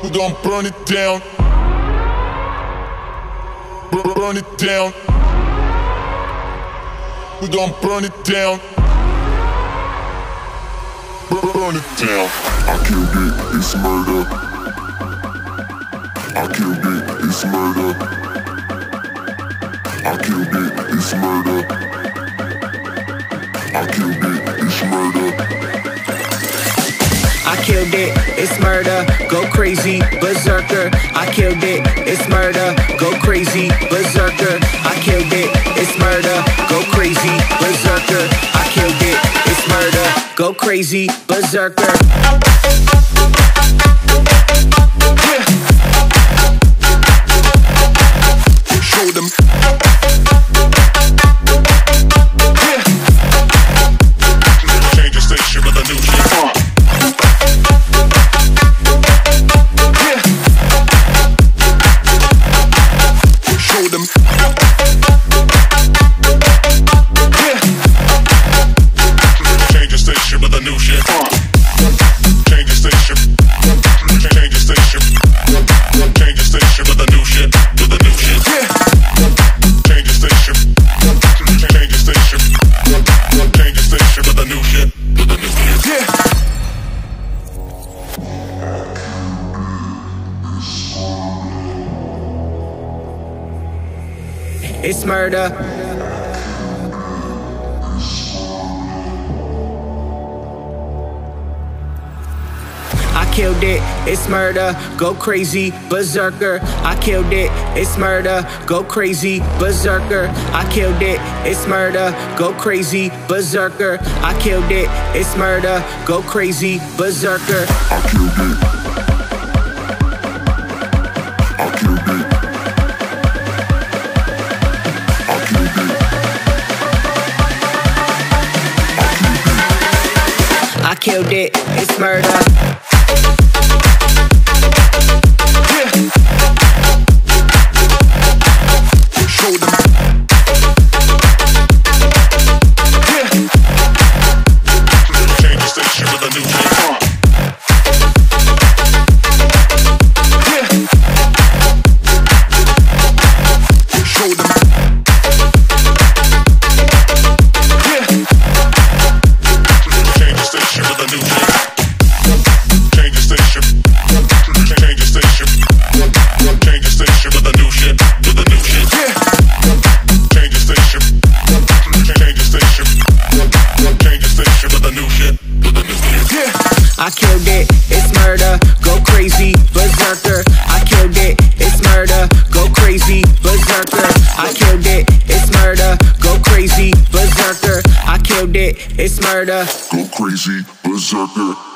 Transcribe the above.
We gon' burn it down. Burn it down. We gon' burn it down. Burn it down. I killed it, it's murder. I killed it, it's murder. I killed it, it's murder. I killed it, it's murder. I killed it, it's murder, go crazy, berserker. I killed it, it's murder, go crazy, berserker. I killed it, it's murder, go crazy, berserker. I killed it, it's murder, go crazy, berserker. Yeah. Show them. Yeah. Change the station with a new shit. Show them. Yeah. Change the station with a new shit. Change the station. Change the station. Change the station with a new shit. With a new shit. Yeah. Change the station. Change the station. Change the station with a new shit. With a new shit. Yeah. It's murder. I killed it, it's murder, go crazy, berserker. I killed it, it's murder, go crazy, berserker. I killed it, it's murder, go crazy, berserker. I killed it, it's murder, go crazy, berserker. I killed it. I killed it. I killed it. I killed it, it's murder. Show them. Yeah. Change the station with a new shit. Yeah. Show them. Yeah. Change the station with a new shit. Change the station. Change the station. Change the station with a new shit. With a new shit. Yeah. Change the station. Change the station. Change the station with a new shit. With a new shit. Yeah. I killed it, it's murder, go crazy, berserker. I killed it, it's murder, go crazy, berserker. I killed it, it's murder, go crazy, berserker. I killed it, it's murder. Go crazy, berserker.